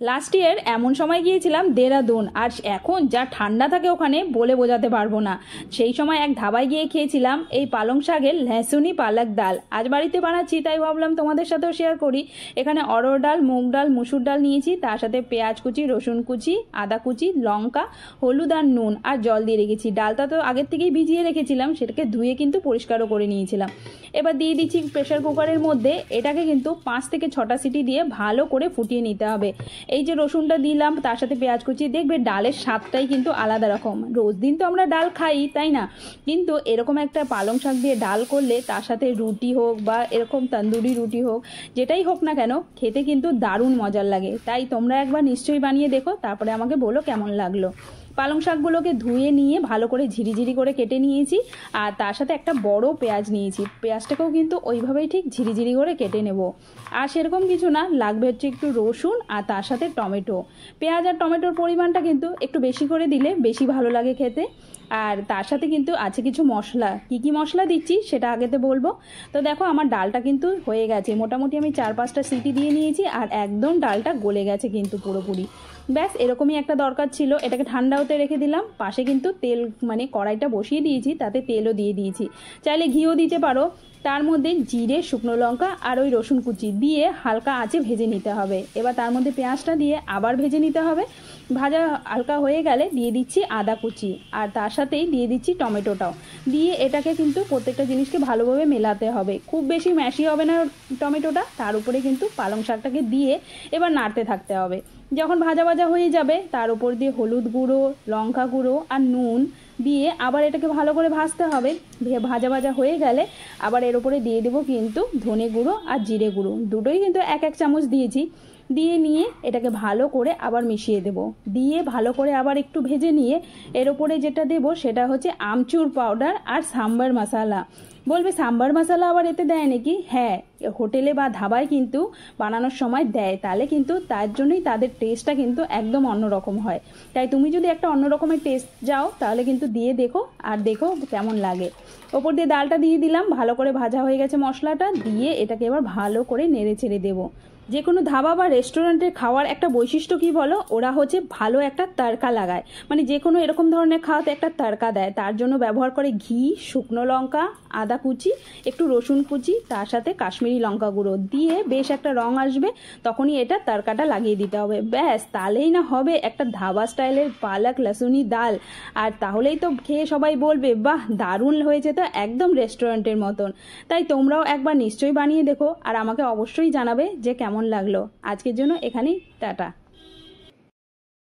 Last year এমন সময় গিয়েছিলাম দেরাদুন, আর এখন যা ঠান্ডা থাকে ওখানে বলে বোঝাতে পারবো না। সেই সময় এক ধাবায় গিয়ে খেয়েছিলাম এই পালং শাকের লহসুনি পালক ডাল। আজ বাড়িতে বানাচ্ছি, তাই ভাবলাম তোমাদের সাথেও শেয়ার করি। এখানে অরহর ডাল, মুগ ডাল, মুসুর ডাল নিয়েছি, তার সাথে পেঁয়াজ কুচি, রসুন কুচি, আদা কুচি, লঙ্কা, হলুদ আর নুন আর জল দিয়ে রেখেছি। ডালটা তো আগের থেকেই ভিজিয়ে রেখেছিলাম, সেটাকে ধুয়ে কিন্তু পরিষ্কারও করে নিয়েছিলাম। এবার দিয়ে দিচ্ছি প্রেশার কুকারের মধ্যে। এটাকে কিন্তু 5 থেকে 6টা সিটি দিয়ে ভালো করে ফুটিয়ে নিতে হবে। এই যে রসুনটা দিলাম, তার সাথে পেঁয়াজ কুচি, দেখবে ডালের স্বাদটাই কিন্তু আলাদা রকম। রোজ দিন তো আমরা ডাল খাই, তাই না? কিন্তু এরকম একটা পালং শাক দিয়ে ডাল করলে তার সাথে রুটি হোক বা এরকম তন্দুরি রুটি হোক, যেটাই হোক না কেন, খেতে কিন্তু দারুণ মজার লাগে। তাই তোমরা একবার নিশ্চয়ই বানিয়ে দেখো, তারপরে আমাকে বলো কেমন লাগলো। পালং শাকগুলোকে ধুয়ে নিয়ে ভালো করে ঝিরিঝিরি করে কেটে নিয়েছি, আর তার সাথে একটা বড় পেঁয়াজ নিয়েছি। পেঁয়াজটাকেও কিন্তু ওইভাবেই ঠিক ঝিরিঝিরি করে কেটে নেব। আর সেরকম কিছু না, লাগবে হচ্ছে একটু রসুন আর তার সাথে টমেটো। পেঁয়াজ আর টমেটোর পরিমাণটা কিন্তু একটু বেশি করে দিলে বেশি ভালো লাগে খেতে। আর তার সাথে কিন্তু আছে কিছু মশলা। কি কি মশলা দিচ্ছি সেটা আগেতে বলবো। তো দেখো, আমার ডালটা কিন্তু হয়ে গেছে, মোটামুটি আমি 4-5টা সিটি দিয়ে নিয়েছি, আর একদম ডালটা গলে গেছে কিন্তু পুরোপুরি। ব্যাস এরকমই একটা দরকার ছিল। এটাকে ঠান্ডা হতে রেখে দিলাম। পাশে কিন্তু তেল, মানে কড়াইটা বসিয়ে দিয়েছি, তাতে তেলও দিয়ে দিয়েছি, চাইলে ঘিও দিতে পারো। তার মধ্যে জিরে, শুকনো লঙ্কা আর ওই রসুন কুচি দিয়ে হালকা আঁচে ভেজে নিতে হবে। এবার তার মধ্যে পেঁয়াজটা দিয়ে আবার ভেজে নিতে হবে। ভাজা হালকা হয়ে গেলে দিয়ে দিচ্ছি আদা কুচি, আর তার সাথেই দিয়ে দিচ্ছি টমেটোটাও। দিয়ে এটাকে কিন্তু প্রত্যেকটা জিনিসকে ভালোভাবে মেলাতে হবে। খুব বেশি ম্যাশি হবে না টমেটোটা। তার উপরে কিন্তু পালং শাকটাকে দিয়ে এবার নাড়তে থাকতে হবে। যখন ভাজা ভাজা হয়ে যাবে, তার উপর দিয়ে হলুদ গুঁড়ো, লঙ্কা গুঁড়ো আর নুন দিয়ে আবার এটাকে ভালো করে ভাজতে হবে। ভাজা ভাজা হয়ে গেলে আবার এর উপরে দিয়ে দেবো কিন্তু ধনে গুঁড়ো আর জিরে গুঁড়ো, দুটোই কিন্তু 1-1 চামচ দিয়েছি। দিয়ে নিয়ে এটাকে ভালো করে আবার মিশিয়ে দেব। দিয়ে ভালো করে আবার একটু ভেজে নিয়ে এর উপরে যেটা দেব সেটা হচ্ছে আমচুর পাউডার আর সাম্বার মশলা। বলবে সাম্বার মশলা আবার এতে দেয় নাকি? হ্যাঁ, হোটেলে বা ধাবায় কিন্তু বানানোর সময় দেয়, তাহলে কিন্তু তার জন্যই তাদের টেস্টটা কিন্তু একদম অন্যরকম হয়। তাই তুমি যদি একটা অন্য রকমের টেস্ট যাও, তাহলে কিন্তু দিয়ে দেখো, আর দেখো কেমন লাগে। ওপর দিয়ে ডালটা দিয়ে দিলাম, ভালো করে ভাজা হয়ে গেছে মশলাটা। দিয়ে এটাকে এবার ভালো করে নেড়ে ছেড়ে দেবো। যে কোনো ধাবা বা রেস্টুরেন্টের খাওয়ার একটা বৈশিষ্ট্য কি বলো? ওরা হচ্ছে ভালো একটা তড়কা লাগায়, মানে যে কোনো এরকম ধরনের খাওয়াতে একটা তড়কা দেয়। তার জন্য ব্যবহার করে ঘি, শুকনো লঙ্কা, আদা কুচি, একটু রসুন কুচি, তার সাথে কাশ্মীরি লঙ্কা গুঁড়ো দিয়ে বেশ একটা রং আসবে, তখনই এটা তড়কাটা লাগিয়ে দিতে হবে। ব্যাস, তাহলেই না হবে একটা ধাবা স্টাইলের পালক লহসুনি ডাল। আর তাহলেই তো খেয়ে সবাই বলবে বাহ, দারুণ হয়েছে, তো একদম রেস্টুরেন্টের মতন। তাই তোমরাও একবার নিশ্চয়ই বানিয়ে দেখো, আর আমাকে অবশ্যই জানাবে যে কেমন লাগলো। আজকের জন্য এখানেই টাটা।